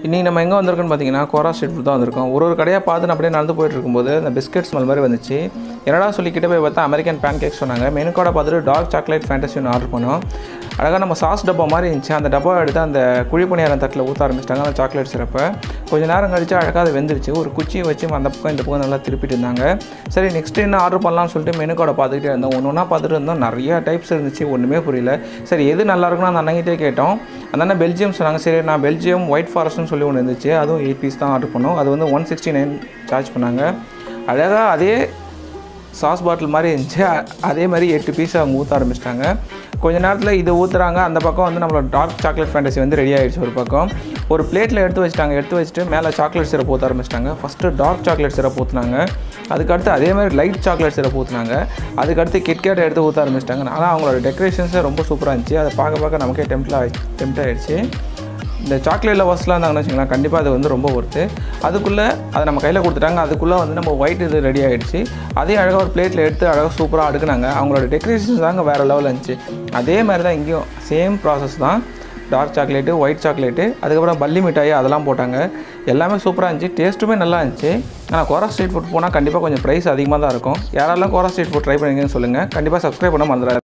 இன்றைக்கி நம்ம எங்கே வந்திருக்கோன்னு பார்த்தீங்கன்னா கோரா ஸ்ட்ரீட் ஃபுட் தான் வந்திருக்கோம். ஒரு கடையாக பார்த்து அப்படியே நடந்து போயிட்டு இருக்கும்போது அந்த பிஸ்கெட் ஸ்மெல் மாதிரி வந்துச்சு. என்னடா சொல்லிக்கிட்டே போய் பார்த்தா அமெரிக்கன் பேன் கேக் சொன்னாங்க. மெனு கார்டை பார்த்துட்டு டார்க் சாக்லேட் ஃபேண்டஸி ஒன்று ஆர்டர் பண்ணோம். அழகாக நம்ம சாஸ் டப்பா மாதிரி இருந்துச்சு. அந்த டப்பாவை எடுத்து அந்த குழிப்பணியாரம் தட்டில் ஊற்ற ஆரம்பிச்சிட்டாங்க அந்த சாக்லேட் சிறப்பை. கொஞ்சம் நேரம் கழிச்சு அழகாக அது வெந்துருச்சு. ஒரு குச்சியை வச்சு அந்த பக்கம் இந்த பக்கம் நல்லா திருப்பிட்டு இருந்தாங்க. சரி நெக்ஸ்ட் என்ன ஆர்டர் பண்ணலாம்னு சொல்லிட்டு மெனு கார்டை பார்த்துக்கிட்டே இருந்தோம். ஒன்று ஒன்றா பார்த்துட்டு இருந்தோம். நிறையா டைப்ஸ் இருந்துச்சு, ஒன்றுமே புரியல. சரி எது நல்லா இருக்குன்னு அந்த அண்ணங்கிட்டே கேட்டோம். அந்த அண்ணன் பெல்ஜியம் சொன்னாங்க. சரி நான் பெல்ஜியம் ஒயிட் ஃபாரஸ்ட்னு சொல்லி ஒன்று இருந்துச்சு, அதுவும் 8 பீஸ் தான் ஆர்டர் பண்ணோம். அது வந்து 169 சார்ஜ் பண்ணாங்க. அழகாக அதே சாஸ் பாட்டில் மாதிரி இருந்துச்சு. அதே மாதிரி 8 பீஸ் அவங்க ஊற்ற ஆரம்பிச்சிட்டாங்க. கொஞ்சம் நேரத்தில் இது ஊற்றுறாங்க. அந்த பக்கம் வந்து நம்மளோட டார்க் சாக்லேட் ஃபேண்டஸி வந்து ரெடி ஆகிடுச்சு. ஒரு பக்கம் ஒரு பிளேட்டில் எடுத்து வச்சுட்டு மேலே சாக்லேட் சிரப் ஊற்ற ஆரம்பிச்சிட்டாங்க. ஃபஸ்ட்டு டார்க் சாக்லேட் சிரப் ஊற்றுனாங்க. அதுக்கடுத்து அதே மாதிரி லைட் சாக்லேட் சிரப் ஊற்றுனாங்க. அதுக்கடுத்து கிட்கேட் எடுத்து ஊற்ற ஆரம்பிச்சிட்டாங்க. ஆனால் அவங்களோட டெக்கரேஷன்ஸே ரொம்ப சூப்பராக இருந்துச்சு. அதை பார்க்க நமக்கே டெம்ட் ஆகிடுச்சு. இந்த சாக்லேட் லவர்ஸ்லாம் இருந்தாங்கன்னு வச்சுக்கலாம், கண்டிப்பாக அது வந்து ரொம்ப ஒர்த்து. அதுக்குள்ளே அதை நம்ம கையில் கொடுத்துட்டாங்க. அதுக்குள்ளே வந்து நம்ம ஒயிட் இது ரெடி ஆகிடுச்சு. அதே அழகாக ஒரு பிளேட்டில் எடுத்து அழகாக சூப்பராக அடுக்குனாங்க. அவங்களோட டெக்கரேஷன்ஸ் தாங்க வேறு லெவலில் இருந்துச்சு. அதே மாதிரி தான் இங்கேயும் சேம் ப்ராசஸ் தான். டார்க் சாக்லேட்டு, ஒயிட் சாக்லேட்டு, அதுக்கப்புறம் பல்லி மிட்டாய் அதெல்லாம் போட்டாங்க. எல்லாமே சூப்பராக இருந்துச்சு. டேஸ்ட்டுமே நல்லா இருந்துச்சு. ஆனால் கோரா ஸ்ட்ரீட் ஃபுட் போனால் கண்டிப்பாக கொஞ்சம் ப்ரைஸ் அதிகமாக தான் இருக்கும். யாரெல்லாம் கோரா ஸ்ட்ரீட் ஃபுட் ட்ரை பண்ணிங்கன்னு சொல்லுங்கள். கண்டிப்பாக சப்ஸ்கிரைப் பண்ண மறந்துடாது.